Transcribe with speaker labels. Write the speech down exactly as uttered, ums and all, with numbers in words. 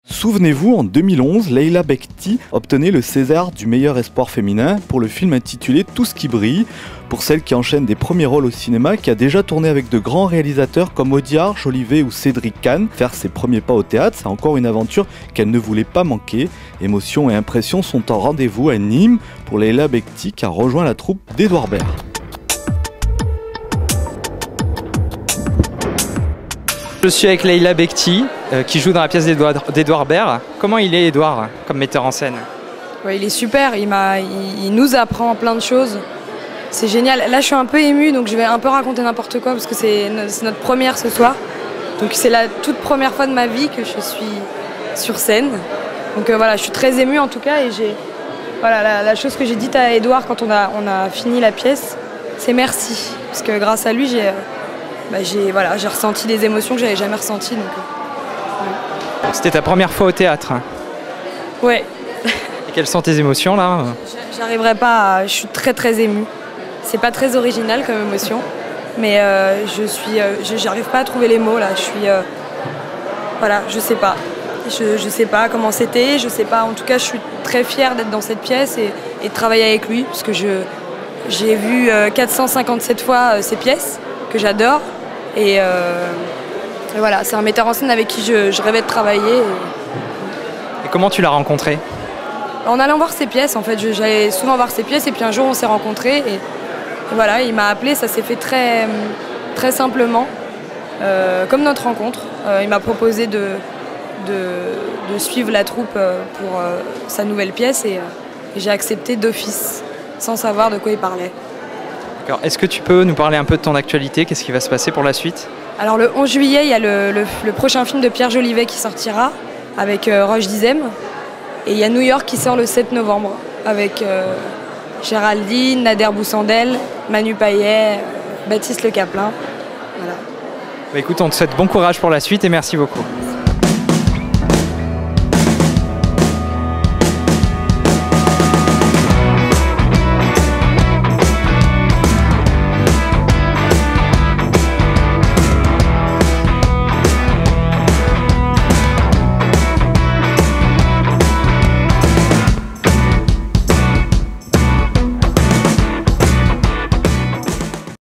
Speaker 1: Souvenez-vous, en deux mille onze, Leila Bekti obtenait le César du meilleur espoir féminin pour le film intitulé Tout ce qui brille, pour celle qui enchaîne des premiers rôles au cinéma, qui a déjà tourné avec de grands réalisateurs comme Audiard, Jolivet ou Cédric Kahn. Faire ses premiers pas au théâtre, c'est encore une aventure qu'elle ne voulait pas manquer. Émotions et impressions sont en rendez-vous à Nîmes pour Leila Bekti qui a rejoint la troupe d'Edouard Baird.
Speaker 2: Je suis avec Leila Bekti, euh, qui joue dans la pièce d'Edouard Baird. Comment il est, Edouard, comme metteur en scène?
Speaker 3: Ouais, il est super, il, m'a, il, il nous apprend plein de choses. C'est génial. Là, je suis un peu émue, donc je vais un peu raconter n'importe quoi, parce que c'est, c'est notre première ce soir. Donc c'est la toute première fois de ma vie que je suis sur scène. Donc euh, voilà, je suis très émue en tout cas, et j'ai, voilà, la, la chose que j'ai dite à Edouard quand on a, on a fini la pièce, c'est merci. Parce que grâce à lui, j'ai... Bah, j'ai, voilà, j'ai ressenti des émotions que j'avais jamais ressenties. Donc, euh, ouais.
Speaker 2: C'était ta première fois au théâtre?
Speaker 3: Ouais.
Speaker 2: Et quelles sont tes émotions là?
Speaker 3: J'arriverai pas à... Je suis très très émue. C'est pas très original comme émotion, mais euh, je suis, euh, je, j'arrive pas à trouver les mots là. Je suis, euh, voilà, je sais pas. Je, je sais pas comment c'était, je sais pas. En tout cas, je suis très fière d'être dans cette pièce et, et de travailler avec lui, parce que je, j'ai vu euh, quatre cent cinquante-sept fois euh, ces pièces que j'adore. Et, euh, et voilà, c'est un metteur en scène avec qui je, je rêvais de travailler. Et...
Speaker 2: et comment tu l'as rencontré?
Speaker 3: En allant voir ses pièces, en fait, je, j'allais souvent voir ses pièces, et puis un jour on s'est rencontrés, et, et voilà, il m'a appelé, ça s'est fait très, très simplement, euh, comme notre rencontre. Euh, il m'a proposé de, de, de suivre la troupe pour euh, sa nouvelle pièce, et, et j'ai accepté d'office, sans savoir de quoi il parlait.
Speaker 2: Est-ce que tu peux nous parler un peu de ton actualité? Qu'est-ce qui va se passer pour la suite?
Speaker 3: Alors le onze juillet, il y a le, le, le prochain film de Pierre Jolivet qui sortira avec euh, Roche Dizem. Et il y a New York qui sort le sept novembre avec euh, Géraldine, Nader Boussandel, Manu Payet, euh, Baptiste Le Caplin. Voilà.
Speaker 2: Bah écoute, on te souhaite bon courage pour la suite et merci beaucoup.